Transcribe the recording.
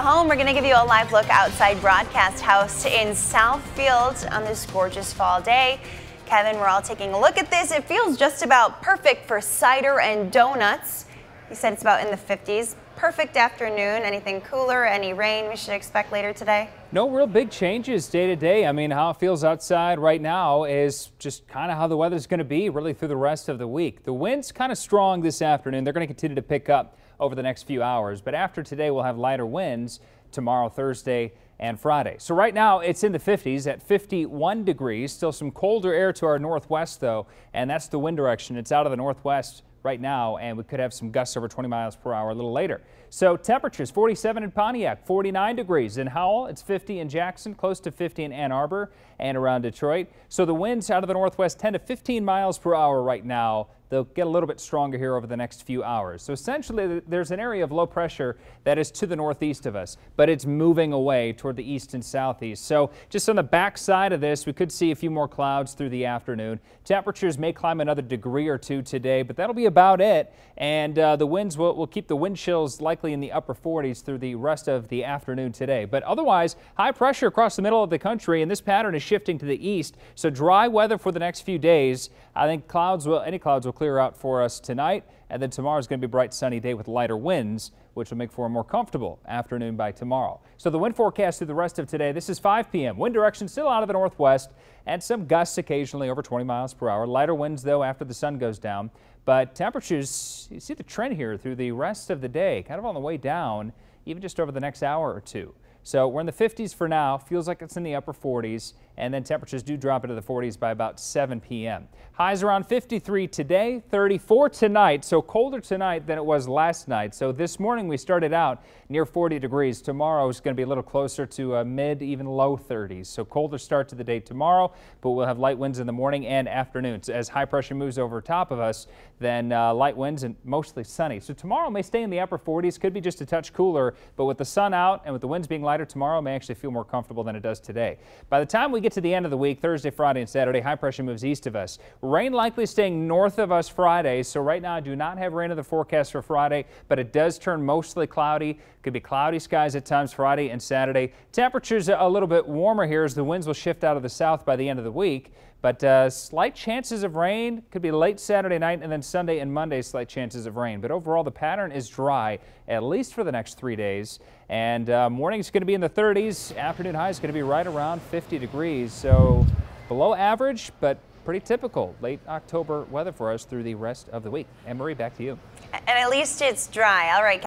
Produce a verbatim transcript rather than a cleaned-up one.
home, we're going to give you a live look outside Broadcast House in Southfield on this gorgeous fall day. Kevin, we're all taking a look at this. It feels just about perfect for cider and donuts. You said it's about in the fifties. Perfect afternoon. Anything cooler, any rain we should expect later today? No real big changes day to day. I mean, how it feels outside right now is just kind of how the weather's going to be really through the rest of the week. The wind's kind of strong this afternoon. They're going to continue to pick up over the next few hours. But after today, we'll have lighter winds tomorrow, Thursday, and Friday. So right now it's in the fifties at fifty-one degrees. Still some colder air to our northwest, though, and that's the wind direction. It's out of the northwest right now, and we could have some gusts over twenty miles per hour a little later. So temperatures forty-seven in Pontiac, forty-nine degrees in Howell. It's fifty in Jackson, close to fifty in Ann Arbor and around Detroit. So the winds out of the northwest ten to fifteen miles per hour right now. They'll get a little bit stronger here over the next few hours. So essentially there's an area of low pressure that is to the northeast of us, but it's moving away toward the east and southeast. So just on the back side of this, we could see a few more clouds through the afternoon. Temperatures may climb another degree or two today, but that'll be about it. And uh, the winds will, will keep the wind chills likely in the upper forties through the rest of the afternoon today. But otherwise, high pressure across the middle of the country, and this pattern is shifting to the east. So dry weather for the next few days. I think clouds will, any clouds will clear out for us tonight, and then tomorrow is going to be a bright sunny day with lighter winds, which will make for a more comfortable afternoon by tomorrow. So the wind forecast through the rest of today, this is five p m Wind direction still out of the northwest and some gusts occasionally over twenty miles per hour. Lighter winds, though, after the sun goes down. But temperatures, you see the trend here through the rest of the day, kind of on the way down, even just over the next hour or two. So we're in the fifties for now. Feels like it's in the upper forties, and then temperatures do drop into the forties by about seven p m Highs around fifty-three today, thirty-four tonight, so colder tonight than it was last night. So this morning we started out near forty degrees. Tomorrow is going to be a little closer to a mid, even low thirties. So colder start to the day tomorrow, but we'll have light winds in the morning and afternoons. As high pressure moves over top of us, then uh, light winds and mostly sunny. So tomorrow may stay in the upper forties, could be just a touch cooler, but with the sun out and with the winds being lighter tomorrow, may actually feel more comfortable than it does today. By the time we get to the end of the week, Thursday, Friday, and Saturday, high pressure moves east of us. Rain likely staying north of us Friday, so right now I do not have rain in the forecast for Friday, but it does turn mostly cloudy. Could be cloudy skies at times Friday and Saturday. Temperatures a little bit warmer here as the winds will shift out of the south by the end of the week, but uh, slight chances of rain. Could be late Saturday night, and then Sunday and Monday slight chances of rain. But overall the pattern is dry, at least for the next three days. And uh, morning is going to be in the thirties. Afternoon high is going to be right around fifty degrees. So below average, but pretty typical late October weather for us through the rest of the week. Anne Marie, back to you. And at least it's dry. All right.